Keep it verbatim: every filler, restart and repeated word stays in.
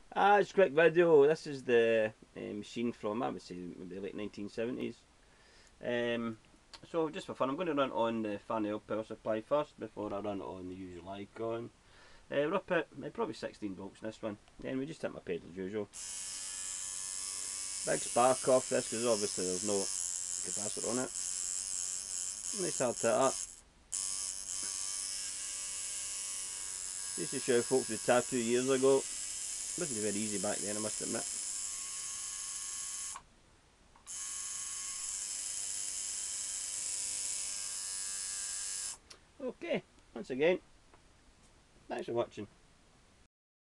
Ah, it's a quick video. This is the uh, machine from, I would say, maybe the late nineteen seventies. Um, so just for fun, I'm going to run on the fan L power supply first before I run on the usual icon. Uh, we're up at uh, probably sixteen volts in this one. Then we just hit my pedal as usual. Big spark off this because obviously there's no capacitor on it. Nice hard hit up. Used to show folks with tattoo years ago. It wasn't very easy back then, I must admit. Okay, once again, thanks for watching.